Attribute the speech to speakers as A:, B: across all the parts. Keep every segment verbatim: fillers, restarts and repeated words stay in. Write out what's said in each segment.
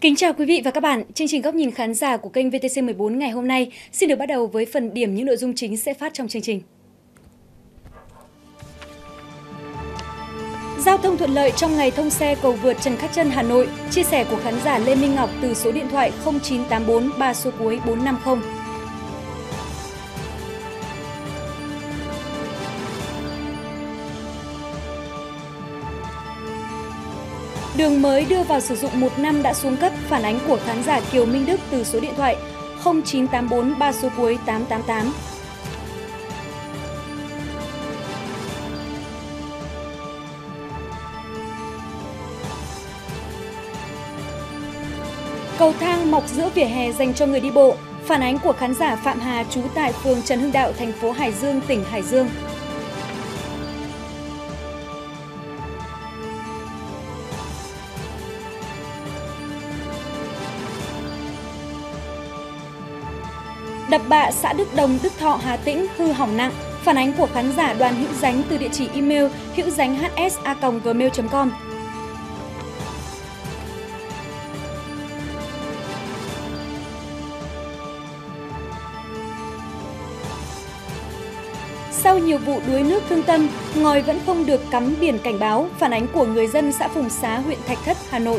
A: Kính chào quý vị và các bạn. Chương trình Góc nhìn khán giả của kênh vê tê xê mười bốn ngày hôm nay xin được bắt đầu với phần điểm những nội dung chính sẽ phát trong chương trình. Giao thông thuận lợi trong ngày thông xe cầu vượt Trần Khát Trân, Hà Nội. Chia sẻ của khán giả Lê Minh Ngọc từ số điện thoại không chín tám bốn ba số cuối bốn năm không. Đường mới đưa vào sử dụng một năm đã xuống cấp, phản ánh của khán giả Kiều Minh Đức từ số điện thoại không chín tám bốn ba số cuối tám tám tám. Cầu thang mọc giữa vỉa hè dành cho người đi bộ, phản ánh của khán giả Phạm Hà trú tại phường Trần Hưng Đạo, thành phố Hải Dương, tỉnh Hải Dương. Đập bạ xã Đức Đồng, Đức Thọ, Hà Tĩnh hư hỏng nặng, phản ánh của khán giả Đoàn Hữu Dánh từ địa chỉ email hữu dánh h s a còng gmail chấm com. Sau nhiều vụ đuối nước thương tâm, ngòi vẫn không được cắm biển cảnh báo, phản ánh của người dân xã Phùng Xá, huyện Thạch Thất, Hà Nội.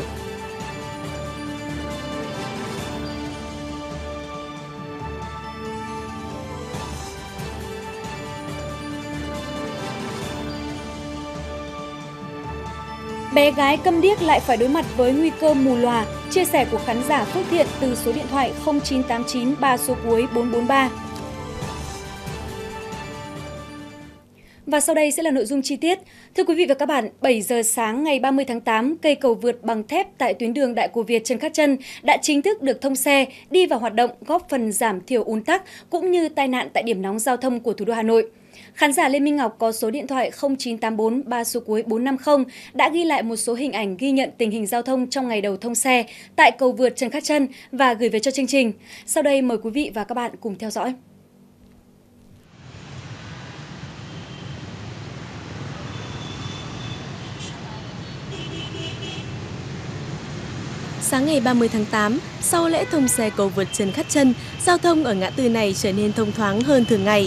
A: Bé gái câm điếc lại phải đối mặt với nguy cơ mù lòa, chia sẻ của khán giả Phước Thiện từ số điện thoại không chín tám chín ba số cuối bốn bốn ba. Và sau đây sẽ là nội dung chi tiết. Thưa quý vị và các bạn, bảy giờ sáng ngày ba mươi tháng tám, cây cầu vượt bằng thép tại tuyến đường Đại Cổ Việt Trần Khát Trân đã chính thức được thông xe, đi vào hoạt động, góp phần giảm thiểu ùn tắc cũng như tai nạn tại điểm nóng giao thông của thủ đô Hà Nội. Khán giả Lê Minh Ngọc có số điện thoại không chín tám bốn ba số cuối bốn năm không đã ghi lại một số hình ảnh ghi nhận tình hình giao thông trong ngày đầu thông xe tại cầu vượt Trần Khát Trân và gửi về cho chương trình. Sau đây mời quý vị và các bạn cùng theo dõi.
B: Sáng ngày ba mươi tháng tám, sau lễ thông xe cầu vượt Trần Khát Trân, giao thông ở ngã tư này trở nên thông thoáng hơn thường ngày.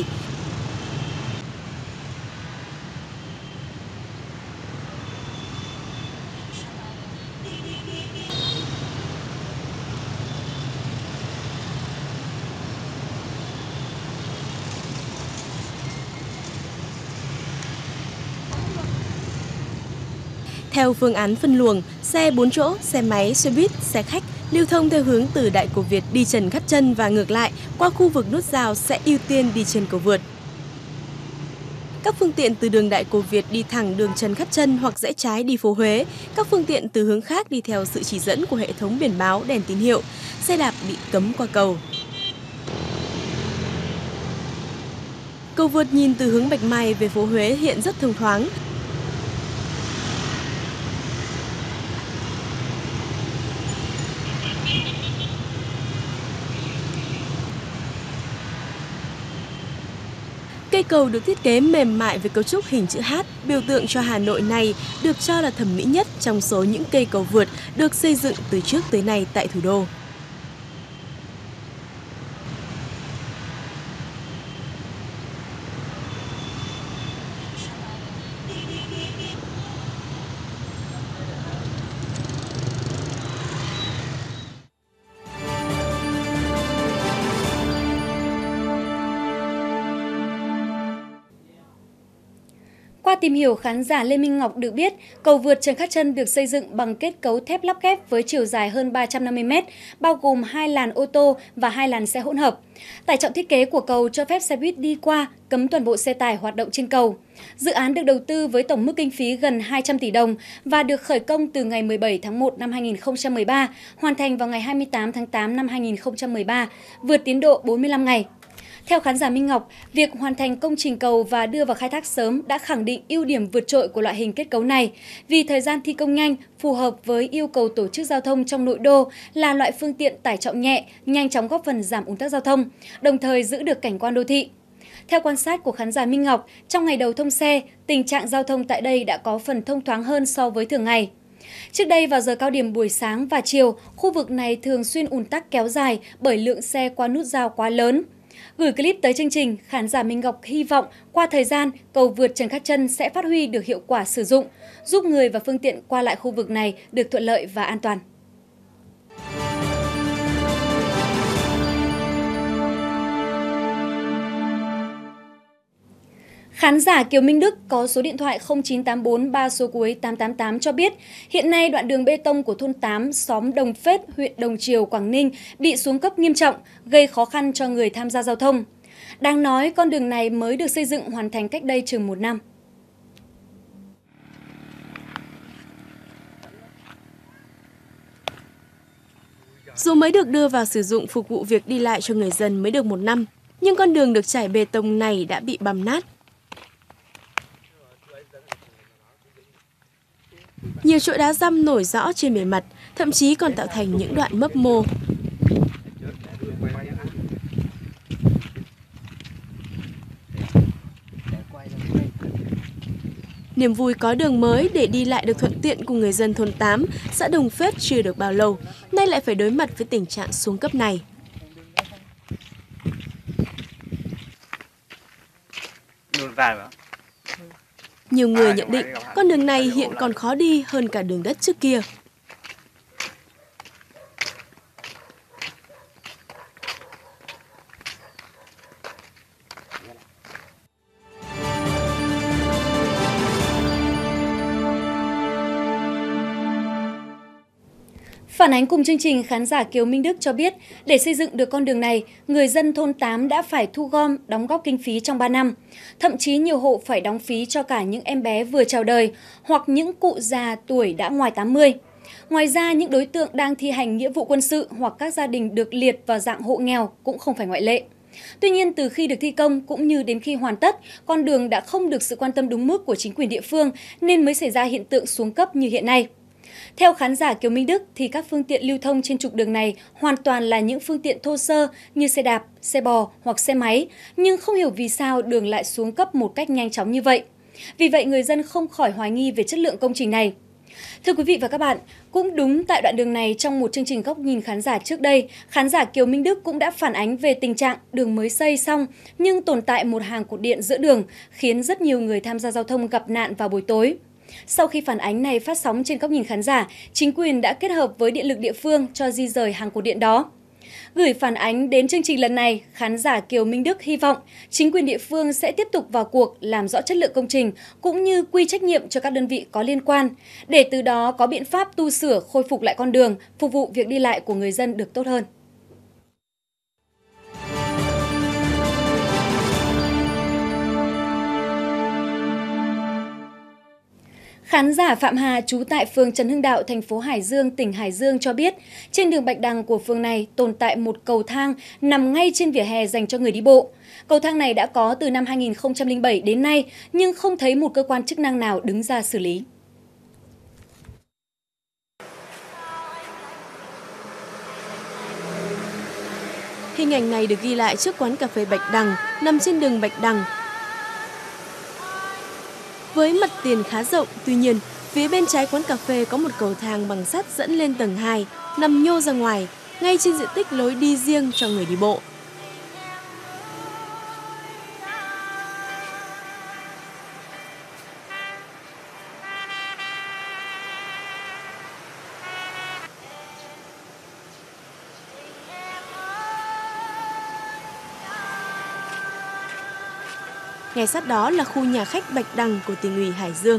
B: Theo phương án phân luồng, xe bốn chỗ, xe máy, xe buýt, xe khách lưu thông theo hướng từ Đại Cổ Việt đi Trần Khát Trân và ngược lại qua khu vực nút giao sẽ ưu tiên đi trên cầu vượt. Các phương tiện từ đường Đại Cổ Việt đi thẳng đường Trần Khát Trân hoặc rẽ trái đi phố Huế, các phương tiện từ hướng khác đi theo sự chỉ dẫn của hệ thống biển báo đèn tín hiệu, xe đạp bị cấm qua cầu. Cầu vượt nhìn từ hướng Bạch Mai về phố Huế hiện rất thông thoáng. Cây cầu được thiết kế mềm mại với cấu trúc hình chữ H, biểu tượng cho Hà Nội này được cho là thẩm mỹ nhất trong số những cây cầu vượt được xây dựng từ trước tới nay tại thủ đô.
A: Qua tìm hiểu, khán giả Lê Minh Ngọc được biết, cầu vượt Trần Khát Trân được xây dựng bằng kết cấu thép lắp ghép với chiều dài hơn ba trăm năm mươi mét, bao gồm hai làn ô tô và hai làn xe hỗn hợp. Tải trọng thiết kế của cầu cho phép xe buýt đi qua, cấm toàn bộ xe tải hoạt động trên cầu. Dự án được đầu tư với tổng mức kinh phí gần hai trăm tỷ đồng và được khởi công từ ngày mười bảy tháng một năm hai nghìn không trăm mười ba, hoàn thành vào ngày hai mươi tám tháng tám năm hai nghìn không trăm mười ba, vượt tiến độ bốn mươi lăm ngày. Theo khán giả Minh Ngọc, việc hoàn thành công trình cầu và đưa vào khai thác sớm đã khẳng định ưu điểm vượt trội của loại hình kết cấu này, vì thời gian thi công nhanh, phù hợp với yêu cầu tổ chức giao thông trong nội đô, là loại phương tiện tải trọng nhẹ, nhanh chóng góp phần giảm ùn tắc giao thông, đồng thời giữ được cảnh quan đô thị. Theo quan sát của khán giả Minh Ngọc, trong ngày đầu thông xe, tình trạng giao thông tại đây đã có phần thông thoáng hơn so với thường ngày. Trước đây vào giờ cao điểm buổi sáng và chiều, khu vực này thường xuyên ùn tắc kéo dài bởi lượng xe qua nút giao quá lớn. Gửi clip tới chương trình, khán giả Minh Ngọc hy vọng qua thời gian, cầu vượt Trần Khát Trân sẽ phát huy được hiệu quả sử dụng, giúp người và phương tiện qua lại khu vực này được thuận lợi và an toàn. Khán giả Kiều Minh Đức có số điện thoại không chín tám bốn ba số cuối tám tám tám cho biết, hiện nay đoạn đường bê tông của thôn tám, xóm Đồng Phết, huyện Đồng Triều, Quảng Ninh bị xuống cấp nghiêm trọng, gây khó khăn cho người tham gia giao thông. Đáng nói, con đường này mới được xây dựng hoàn thành cách đây chừng một năm.
B: Dù mới được đưa vào sử dụng phục vụ việc đi lại cho người dân mới được một năm, nhưng con đường được trải bê tông này đã bị băm nát. Nhiều chỗ đá dăm nổi rõ trên bề mặt, thậm chí còn tạo thành những đoạn mấp mô. Niềm vui có đường mới để đi lại được thuận tiện của người dân thôn tám, xã Đồng Phết chưa được bao lâu, nay lại phải đối mặt với tình trạng xuống cấp này. Nhiều người nhận định con đường này hiện còn khó đi hơn cả đường đất trước kia.
A: Phản ánh cùng chương trình, khán giả Kiều Minh Đức cho biết, để xây dựng được con đường này, người dân thôn tám đã phải thu gom, đóng góp kinh phí trong ba năm. Thậm chí nhiều hộ phải đóng phí cho cả những em bé vừa chào đời hoặc những cụ già tuổi đã ngoài tám mươi. Ngoài ra, những đối tượng đang thi hành nghĩa vụ quân sự hoặc các gia đình được liệt vào dạng hộ nghèo cũng không phải ngoại lệ. Tuy nhiên, từ khi được thi công cũng như đến khi hoàn tất, con đường đã không được sự quan tâm đúng mức của chính quyền địa phương nên mới xảy ra hiện tượng xuống cấp như hiện nay. Theo khán giả Kiều Minh Đức thì các phương tiện lưu thông trên trục đường này hoàn toàn là những phương tiện thô sơ như xe đạp, xe bò hoặc xe máy, nhưng không hiểu vì sao đường lại xuống cấp một cách nhanh chóng như vậy. Vì vậy, người dân không khỏi hoài nghi về chất lượng công trình này. Thưa quý vị và các bạn, cũng đúng tại đoạn đường này, trong một chương trình góc nhìn khán giả trước đây, khán giả Kiều Minh Đức cũng đã phản ánh về tình trạng đường mới xây xong nhưng tồn tại một hàng cột điện giữa đường, khiến rất nhiều người tham gia giao thông gặp nạn vào buổi tối. Sau khi phản ánh này phát sóng trên góc nhìn khán giả, chính quyền đã kết hợp với điện lực địa phương cho di rời hàng cột điện đó. Gửi phản ánh đến chương trình lần này, khán giả Kiều Minh Đức hy vọng chính quyền địa phương sẽ tiếp tục vào cuộc làm rõ chất lượng công trình cũng như quy trách nhiệm cho các đơn vị có liên quan, để từ đó có biện pháp tu sửa khôi phục lại con đường, phục vụ việc đi lại của người dân được tốt hơn. Khán giả Phạm Hà trú tại phường Trần Hưng Đạo, thành phố Hải Dương, tỉnh Hải Dương cho biết, trên đường Bạch Đằng của phường này tồn tại một cầu thang nằm ngay trên vỉa hè dành cho người đi bộ. Cầu thang này đã có từ năm hai nghìn không trăm lẻ bảy đến nay, nhưng không thấy một cơ quan chức năng nào đứng ra xử lý.
B: Hình ảnh này được ghi lại trước quán cà phê Bạch Đằng, nằm trên đường Bạch Đằng. Với mặt tiền khá rộng, tuy nhiên, phía bên trái quán cà phê có một cầu thang bằng sắt dẫn lên tầng hai, nằm nhô ra ngoài, ngay trên diện tích lối đi riêng cho người đi bộ. Ngay sát đó là khu nhà khách Bạch Đằng của tỉnh ủy Hải Dương.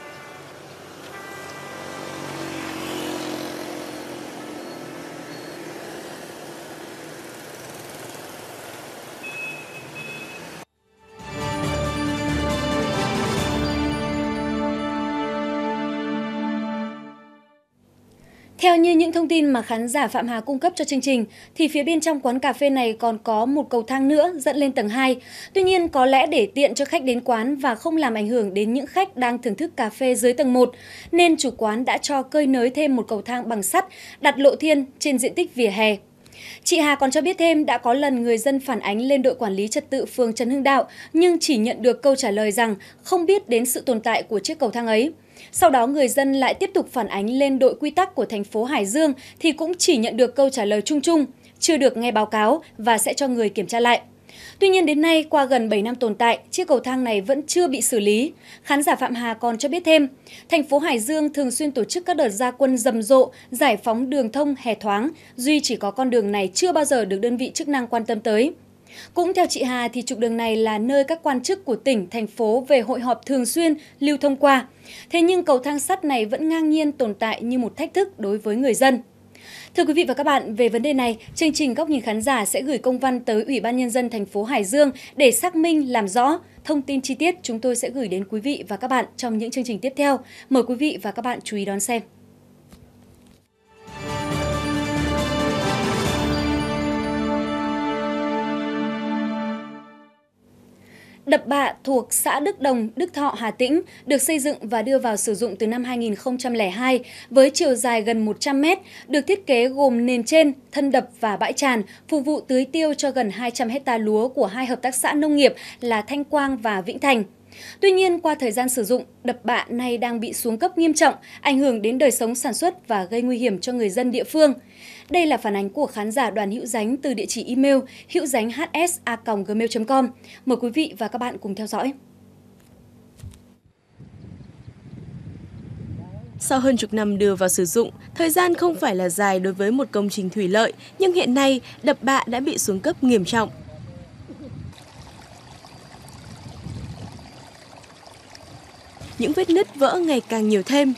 A: Theo như những thông tin mà khán giả Phạm Hà cung cấp cho chương trình, thì phía bên trong quán cà phê này còn có một cầu thang nữa dẫn lên tầng hai. Tuy nhiên, có lẽ để tiện cho khách đến quán và không làm ảnh hưởng đến những khách đang thưởng thức cà phê dưới tầng một, nên chủ quán đã cho cơi nới thêm một cầu thang bằng sắt đặt lộ thiên trên diện tích vỉa hè. Chị Hà còn cho biết thêm đã có lần người dân phản ánh lên đội quản lý trật tự phường Trần Hưng Đạo nhưng chỉ nhận được câu trả lời rằng không biết đến sự tồn tại của chiếc cầu thang ấy. Sau đó người dân lại tiếp tục phản ánh lên đội quy tắc của thành phố Hải Dương thì cũng chỉ nhận được câu trả lời chung chung, chưa được nghe báo cáo và sẽ cho người kiểm tra lại. Tuy nhiên đến nay, qua gần bảy năm tồn tại, chiếc cầu thang này vẫn chưa bị xử lý. Khán giả Phạm Hà còn cho biết thêm, thành phố Hải Dương thường xuyên tổ chức các đợt ra quân rầm rộ, giải phóng đường thông hè thoáng, duy chỉ có con đường này chưa bao giờ được đơn vị chức năng quan tâm tới. Cũng theo chị Hà thì trục đường này là nơi các quan chức của tỉnh, thành phố về hội họp thường xuyên lưu thông qua. Thế nhưng cầu thang sắt này vẫn ngang nhiên tồn tại như một thách thức đối với người dân. Thưa quý vị và các bạn, về vấn đề này, chương trình Góc nhìn khán giả sẽ gửi công văn tới Ủy ban Nhân dân thành phố Hải Dương để xác minh làm rõ. Thông tin chi tiết chúng tôi sẽ gửi đến quý vị và các bạn trong những chương trình tiếp theo. Mời quý vị và các bạn chú ý đón xem. Đập Bạ thuộc xã Đức Đồng, Đức Thọ, Hà Tĩnh được xây dựng và đưa vào sử dụng từ năm hai nghìn không trăm lẻ hai với chiều dài gần một trăm mét, được thiết kế gồm nền trên, thân đập và bãi tràn, phục vụ tưới tiêu cho gần hai trăm héc ta lúa của hai hợp tác xã nông nghiệp là Thanh Quang và Vĩnh Thành. Tuy nhiên, qua thời gian sử dụng, đập Bạ này đang bị xuống cấp nghiêm trọng, ảnh hưởng đến đời sống sản xuất và gây nguy hiểm cho người dân địa phương. Đây là phản ánh của khán giả Đoàn Hữu Dánh từ địa chỉ email hữu dánh h s a còng gmail chấm com. Mời quý vị và các bạn cùng theo dõi.
B: Sau hơn chục năm đưa vào sử dụng, thời gian không phải là dài đối với một công trình thủy lợi, nhưng hiện nay đập Bạ đã bị xuống cấp nghiêm trọng. Những vết nứt vỡ ngày càng nhiều thêm.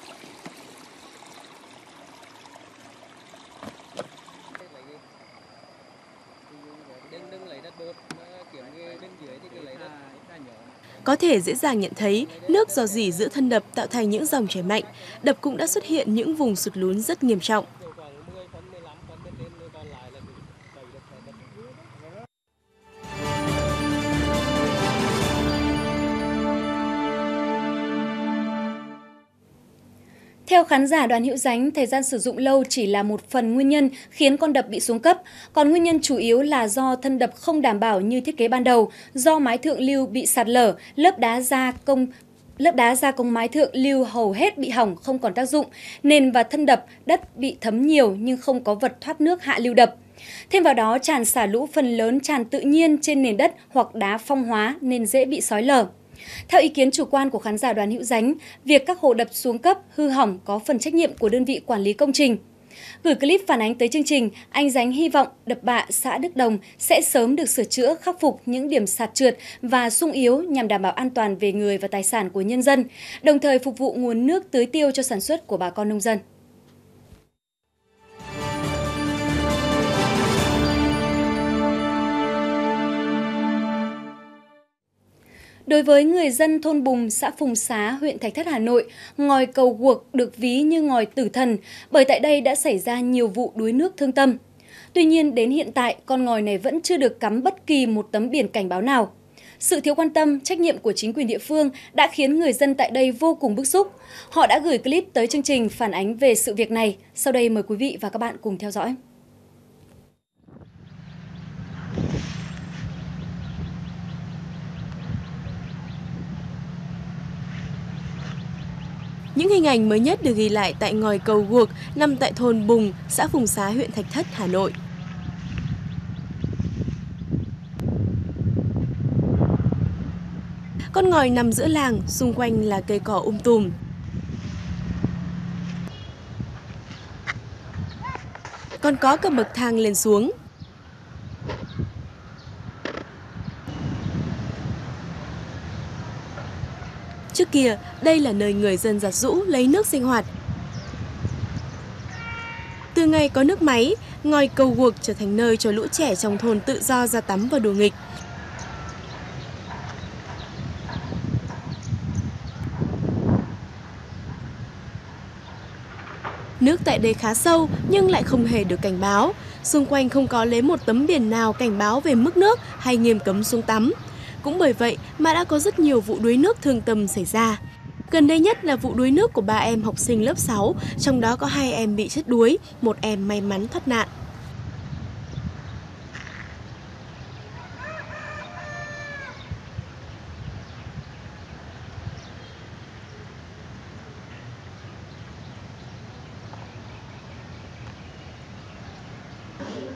B: Có thể dễ dàng nhận thấy nước rò rỉ giữa thân đập tạo thành những dòng chảy mạnh. Đập cũng đã xuất hiện những vùng sụt lún rất nghiêm trọng.
A: Theo khán giả Đoàn Hữu Dánh, thời gian sử dụng lâu chỉ là một phần nguyên nhân khiến con đập bị xuống cấp, còn nguyên nhân chủ yếu là do thân đập không đảm bảo như thiết kế ban đầu, do mái thượng lưu bị sạt lở, lớp đá gia công lớp đá gia công mái thượng lưu hầu hết bị hỏng không còn tác dụng, nền và thân đập đất bị thấm nhiều nhưng không có vật thoát nước hạ lưu đập. Thêm vào đó, tràn xả lũ phần lớn tràn tự nhiên trên nền đất hoặc đá phong hóa nên dễ bị xói lở. Theo ý kiến chủ quan của khán giả Đoàn Hữu Dánh, việc các hồ đập xuống cấp, hư hỏng có phần trách nhiệm của đơn vị quản lý công trình. Gửi clip phản ánh tới chương trình, anh Dánh hy vọng đập Bạ xã Đức Đồng sẽ sớm được sửa chữa, khắc phục những điểm sạt trượt và sung yếu nhằm đảm bảo an toàn về người và tài sản của nhân dân, đồng thời phục vụ nguồn nước tưới tiêu cho sản xuất của bà con nông dân. Đối với người dân thôn Bùng, xã Phùng Xá, huyện Thạch Thất, Hà Nội, ngòi cầu Guộc được ví như ngòi tử thần bởi tại đây đã xảy ra nhiều vụ đuối nước thương tâm. Tuy nhiên, đến hiện tại, con ngòi này vẫn chưa được cắm bất kỳ một tấm biển cảnh báo nào. Sự thiếu quan tâm, trách nhiệm của chính quyền địa phương đã khiến người dân tại đây vô cùng bức xúc. Họ đã gửi clip tới chương trình phản ánh về sự việc này. Sau đây mời quý vị và các bạn cùng theo dõi.
B: Những hình ảnh mới nhất được ghi lại tại ngòi cầu Guộc nằm tại thôn Bùng, xã Phùng Xá, huyện Thạch Thất, Hà Nội. Con ngòi nằm giữa làng, xung quanh là cây cỏ um tùm. Còn có cả bậc thang lên xuống. Trước kia, đây là nơi người dân giặt giũ lấy nước sinh hoạt. Từ ngày có nước máy, ngòi cầu Guộc trở thành nơi cho lũ trẻ trong thôn tự do ra tắm và đùa nghịch. Nước tại đây khá sâu nhưng lại không hề được cảnh báo. Xung quanh không có lấy một tấm biển nào cảnh báo về mức nước hay nghiêm cấm xuống tắm. Cũng bởi vậy mà đã có rất nhiều vụ đuối nước thương tâm xảy ra. Gần đây nhất là vụ đuối nước của ba em học sinh lớp sáu, trong đó có hai em bị chết đuối, một em may mắn thoát nạn.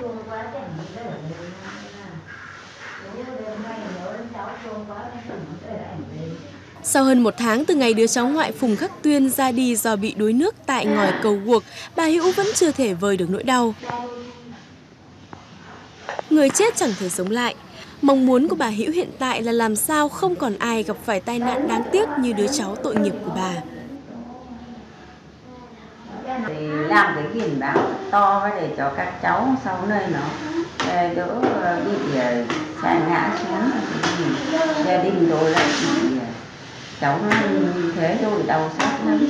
C: thương quá chẳng nghĩ tới là đêm đêm nay nhớ đến cháu thương quá nên tới ảnh về.
B: Sau hơn một tháng từ ngày đứa cháu ngoại Phùng Khắc Tuyên ra đi do bị đuối nước tại ngòi cầu Guộc, bà Hữu vẫn chưa thể vơi được nỗi đau. Người chết chẳng thể sống lại. Mong muốn của bà Hữu hiện tại là làm sao không còn ai gặp phải tai nạn đáng tiếc như đứa cháu tội nghiệp của bà.
D: Thì làm cái biển báo to để cho các cháu sau này nó đỡ bị sa ngã xuống, gia đình rồi lại bị cháu nó như thế rồi đau xót lắm.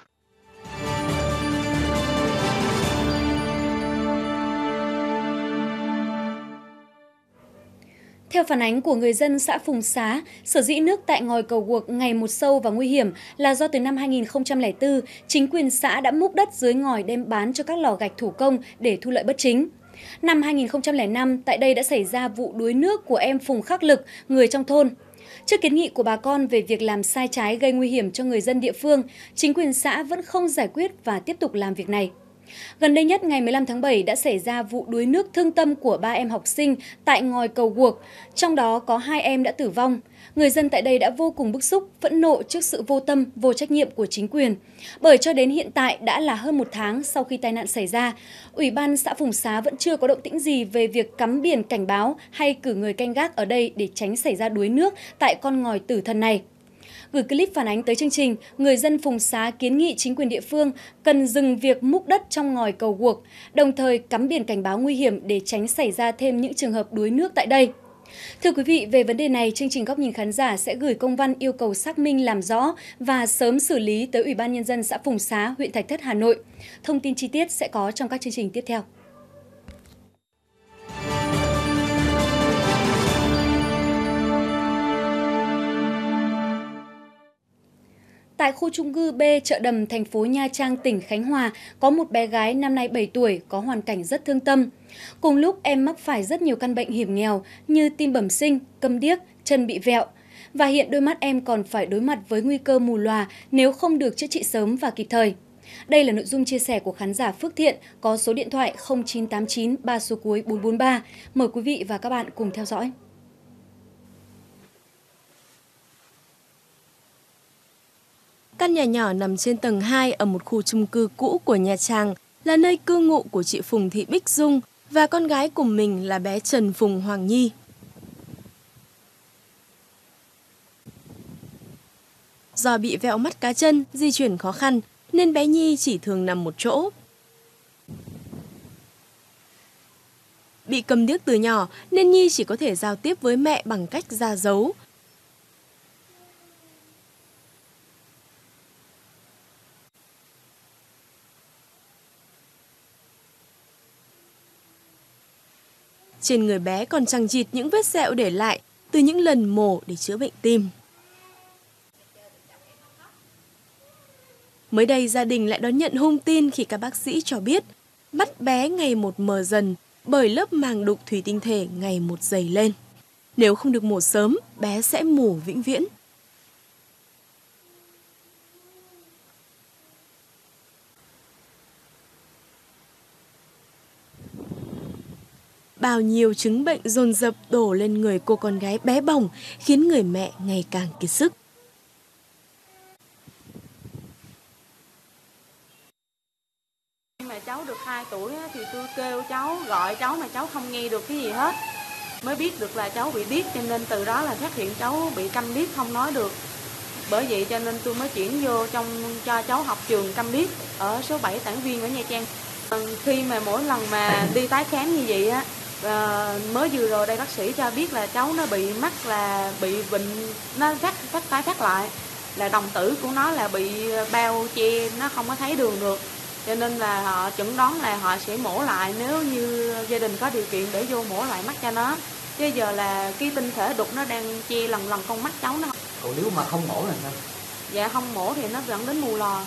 A: Theo phản ánh của người dân xã Phùng Xá, sở dĩ nước tại ngòi cầu Guộc ngày một sâu và nguy hiểm là do từ năm hai nghìn không trăm lẻ tư, chính quyền xã đã múc đất dưới ngòi đem bán cho các lò gạch thủ công để thu lợi bất chính. Năm hai nghìn không trăm lẻ năm, tại đây đã xảy ra vụ đuối nước của em Phùng Khắc Lực, người trong thôn. Trước kiến nghị của bà con về việc làm sai trái gây nguy hiểm cho người dân địa phương, chính quyền xã vẫn không giải quyết và tiếp tục làm việc này. Gần đây nhất, ngày mười lăm tháng bảy đã xảy ra vụ đuối nước thương tâm của ba em học sinh tại ngòi cầu Guộc, trong đó có hai em đã tử vong. Người dân tại đây đã vô cùng bức xúc, phẫn nộ trước sự vô tâm, vô trách nhiệm của chính quyền. Bởi cho đến hiện tại đã là hơn một tháng sau khi tai nạn xảy ra, Ủy ban xã Phùng Xá vẫn chưa có động tĩnh gì về việc cắm biển cảnh báo hay cử người canh gác ở đây để tránh xảy ra đuối nước tại con ngòi tử thần này. Gửi clip phản ánh tới chương trình, người dân Phùng Xá kiến nghị chính quyền địa phương cần dừng việc múc đất trong ngòi cầu Guộc, đồng thời cắm biển cảnh báo nguy hiểm để tránh xảy ra thêm những trường hợp đuối nước tại đây. Thưa quý vị, về vấn đề này, chương trình Góc nhìn khán giả sẽ gửi công văn yêu cầu xác minh làm rõ và sớm xử lý tới Ủy ban Nhân dân xã Phùng Xá, huyện Thạch Thất, Hà Nội. Thông tin chi tiết sẽ có trong các chương trình tiếp theo. Tại khu chung cư B, chợ Đầm, thành phố Nha Trang, tỉnh Khánh Hòa, có một bé gái năm nay bảy tuổi có hoàn cảnh rất thương tâm. Cùng lúc em mắc phải rất nhiều căn bệnh hiểm nghèo như tim bẩm sinh, câm điếc, chân bị vẹo. Và hiện đôi mắt em còn phải đối mặt với nguy cơ mù lòa nếu không được chữa trị sớm và kịp thời. Đây là nội dung chia sẻ của khán giả Phước Thiện có số điện thoại không chín tám chín ba số cuối bốn bốn ba. Mời quý vị và các bạn cùng theo dõi.
B: Căn nhà nhỏ nằm trên tầng hai ở một khu chung cư cũ của Nha Trang là nơi cư ngụ của chị Phùng Thị Bích Dung và con gái của mình là bé Trần Phùng Hoàng Nhi. Do bị vẹo mắt cá chân, di chuyển khó khăn nên bé Nhi chỉ thường nằm một chỗ. Bị cầm điếc từ nhỏ nên Nhi chỉ có thể giao tiếp với mẹ bằng cách ra dấu. Trên người bé còn chằng chịt những vết sẹo để lại từ những lần mổ để chữa bệnh tim. Mới đây, gia đình lại đón nhận hung tin khi các bác sĩ cho biết mắt bé ngày một mờ dần bởi lớp màng đục thủy tinh thể ngày một dày lên. Nếu không được mổ sớm, bé sẽ mù vĩnh viễn. Bao nhiêu chứng bệnh dồn dập đổ lên người cô con gái bé bỏng khiến người mẹ ngày càng kiệt sức.
E: Khi mà cháu được hai tuổi thì tôi kêu cháu, gọi cháu mà cháu không nghe được cái gì hết. Mới biết được là cháu bị điếc, cho nên từ đó là phát hiện cháu bị câm điếc không nói được. Bởi vậy cho nên tôi mới chuyển vô trong cho cháu học trường câm điếc ở số bảy Tản Viên ở Nha Trang. Khi mà mỗi lần mà đi tái khám như vậy á, À, mới vừa rồi đây bác sĩ cho biết là cháu nó bị mắc là bị bệnh nó phát phát tái phát lại, là đồng tử của nó là bị bao che, nó không có thấy đường được, cho nên là họ chẩn đoán là họ sẽ mổ lại nếu như gia đình có điều kiện để vô mổ lại mắt cho nó. Chứ giờ là cái tinh thể đục nó đang che lần lần con mắt cháu nó.
F: Còn nếu mà không mổ là sao?
E: Dạ không mổ thì nó dẫn đến mù lòa.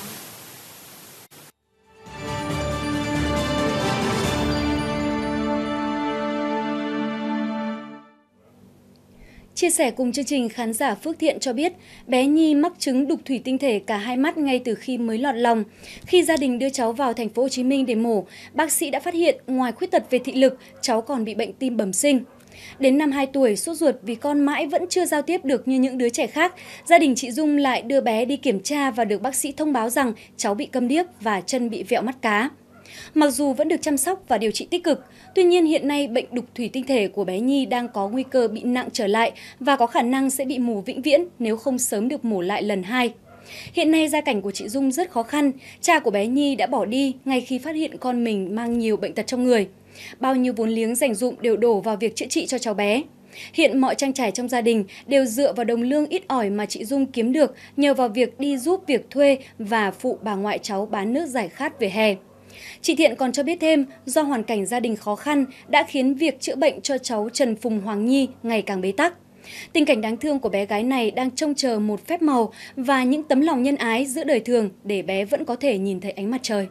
A: Chia sẻ cùng chương trình, khán giả Phước Thiện cho biết bé Nhi mắc chứng đục thủy tinh thể cả hai mắt ngay từ khi mới lọt lòng. Khi gia đình đưa cháu vào thành phố Hồ Chí Minh để mổ, bác sĩ đã phát hiện ngoài khuyết tật về thị lực, cháu còn bị bệnh tim bẩm sinh. Đến năm hai tuổi, sốt ruột vì con mãi vẫn chưa giao tiếp được như những đứa trẻ khác, gia đình chị Dung lại đưa bé đi kiểm tra và được bác sĩ thông báo rằng cháu bị câm điếc và chân bị vẹo mắt cá. Mặc dù vẫn được chăm sóc và điều trị tích cực, tuy nhiên hiện nay bệnh đục thủy tinh thể của bé Nhi đang có nguy cơ bị nặng trở lại và có khả năng sẽ bị mù vĩnh viễn nếu không sớm được mổ lại lần hai. Hiện nay gia cảnh của chị Dung rất khó khăn, cha của bé Nhi đã bỏ đi ngay khi phát hiện con mình mang nhiều bệnh tật trong người. Bao nhiêu vốn liếng dành dụm đều đổ vào việc chữa trị cho cháu bé. Hiện mọi trang trải trong gia đình đều dựa vào đồng lương ít ỏi mà chị Dung kiếm được nhờ vào việc đi giúp việc thuê và phụ bà ngoại cháu bán nước giải khát về hè. Chị Thiện còn cho biết thêm, do hoàn cảnh gia đình khó khăn đã khiến việc chữa bệnh cho cháu Trần Phùng Hoàng Nhi ngày càng bế tắc. Tình cảnh đáng thương của bé gái này đang trông chờ một phép màu và những tấm lòng nhân ái giữa đời thường để bé vẫn có thể nhìn thấy ánh mặt trời.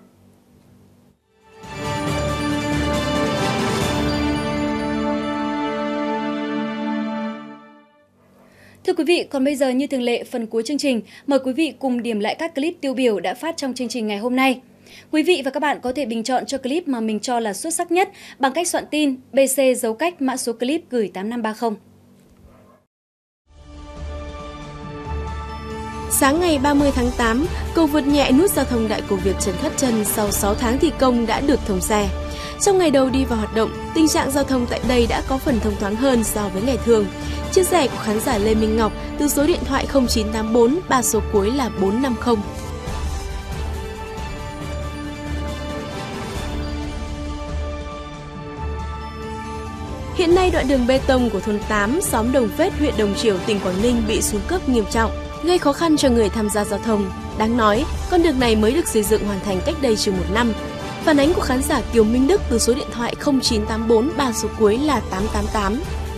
A: Thưa quý vị, còn bây giờ như thường lệ, phần cuối chương trình, mời quý vị cùng điểm lại các clip tiêu biểu đã phát trong chương trình ngày hôm nay. Quý vị và các bạn có thể bình chọn cho clip mà mình cho là xuất sắc nhất bằng cách soạn tin bê xê dấu cách mã số clip gửi tám năm ba không.
B: Sáng ngày ba mươi tháng tám, cầu vượt nhẹ nút giao thông Đại Cổ Việt Trần Khát Trân sau sáu tháng thi công đã được thông xe. Trong ngày đầu đi vào hoạt động, tình trạng giao thông tại đây đã có phần thông thoáng hơn so với ngày thường. Chia sẻ của khán giả Lê Minh Ngọc từ số điện thoại không chín tám bốn, ba số cuối là bốn năm không. Hiện nay đoạn đường bê tông của thôn tám, xóm Đồng Phết, huyện Đồng Triểu, tỉnh Quảng Ninh bị xuống cấp nghiêm trọng, gây khó khăn cho người tham gia giao thông. Đáng nói, con đường này mới được xây dựng hoàn thành cách đây chừng một năm. Phản ánh của khán giả Kiều Minh Đức từ số điện thoại không chín tám bốn, ba số cuối là tám tám tám.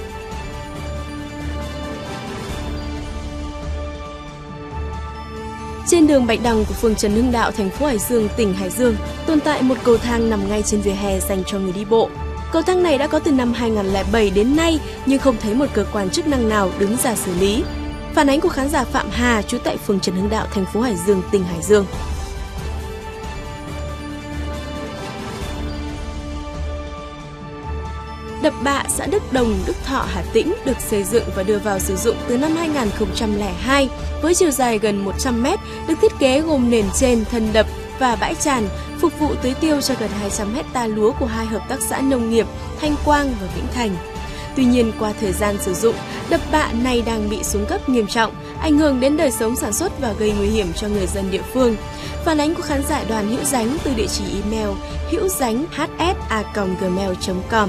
B: Trên đường Bạch Đằng của phường Trần Hưng Đạo, thành phố Hải Dương, tỉnh Hải Dương, tồn tại một cầu thang nằm ngay trên vỉa hè dành cho người đi bộ. Cầu thang này đã có từ năm hai nghìn không trăm lẻ bảy đến nay nhưng không thấy một cơ quan chức năng nào đứng ra xử lý. Phản ánh của khán giả Phạm Hà, trú tại phường Trần Hưng Đạo, thành phố Hải Dương, tỉnh Hải Dương. Đập Bạ, xã Đức Đồng, Đức Thọ, Hà Tĩnh được xây dựng và đưa vào sử dụng từ năm hai nghìn không trăm lẻ hai với chiều dài gần một trăm mét, được thiết kế gồm nền trên, thân đập và bãi tràn, phục vụ tưới tiêu cho gần hai trăm héc ta lúa của hai hợp tác xã nông nghiệp Thanh Quang và Vĩnh Thành. Tuy nhiên, qua thời gian sử dụng, đập Bạ này đang bị xuống cấp nghiêm trọng, ảnh hưởng đến đời sống sản xuất và gây nguy hiểm cho người dân địa phương. Phản ánh của khán giả Đoàn Hữu Dánh từ địa chỉ email hữu dánh h s a còng gmail chấm com.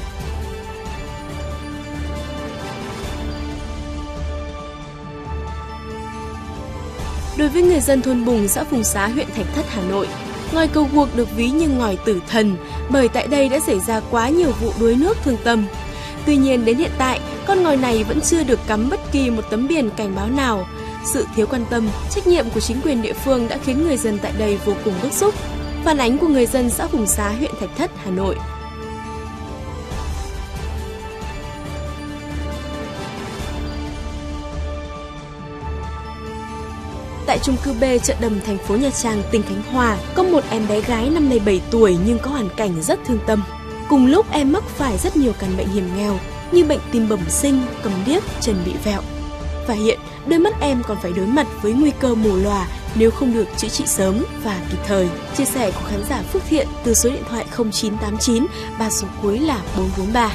B: Đối với người dân thôn Bùng, xã Phùng Xá, huyện Thạch Thất, Hà Nội, ngòi cầu guộc được ví như ngòi tử thần bởi tại đây đã xảy ra quá nhiều vụ đuối nước thương tâm. Tuy nhiên đến hiện tại, con ngòi này vẫn chưa được cắm bất kỳ một tấm biển cảnh báo nào. Sự thiếu quan tâm, trách nhiệm của chính quyền địa phương đã khiến người dân tại đây vô cùng bức xúc. Phản ánh của người dân xã Phùng Xá, huyện Thạch Thất, Hà Nội. Tại chung cư B, chợ Đầm, thành phố Nha Trang, tỉnh Khánh Hòa, có một em bé gái năm nay bảy tuổi nhưng có hoàn cảnh rất thương tâm. Cùng lúc em mắc phải rất nhiều căn bệnh hiểm nghèo như bệnh tim bẩm sinh, câm điếc, chân bị vẹo. Và hiện, đôi mắt em còn phải đối mặt với nguy cơ mù lòa nếu không được chữa trị sớm và kịp thời. Chia sẻ của khán giả Phước Thiện từ số điện thoại không chín tám chín, ba số cuối là bốn bốn ba.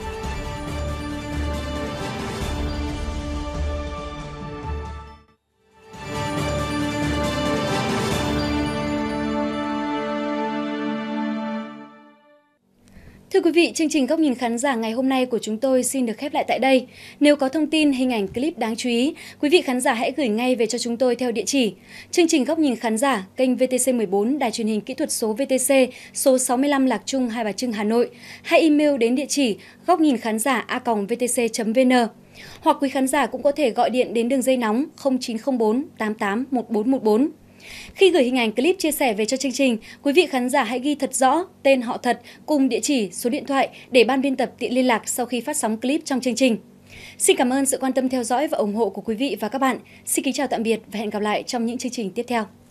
A: Thưa quý vị, chương trình Góc nhìn khán giả ngày hôm nay của chúng tôi xin được khép lại tại đây. Nếu có thông tin, hình ảnh, clip đáng chú ý, quý vị khán giả hãy gửi ngay về cho chúng tôi theo địa chỉ chương trình Góc nhìn khán giả, kênh vê tê xê mười bốn, Đài truyền hình kỹ thuật số vê tê xê, số sáu mươi lăm Lạc Trung, Hai Bà Trưng, Hà Nội. Hãy email đến địa chỉ góc nhìn khán giả a còng vê tê xê chấm vê en. Hoặc quý khán giả cũng có thể gọi điện đến đường dây nóng không chín không bốn tám tám một bốn một bốn. Khi gửi hình ảnh clip chia sẻ về cho chương trình, quý vị khán giả hãy ghi thật rõ tên họ thật cùng địa chỉ, số điện thoại để ban biên tập tiện liên lạc sau khi phát sóng clip trong chương trình. Xin cảm ơn sự quan tâm theo dõi và ủng hộ của quý vị và các bạn. Xin kính chào tạm biệt và hẹn gặp lại trong những chương trình tiếp theo.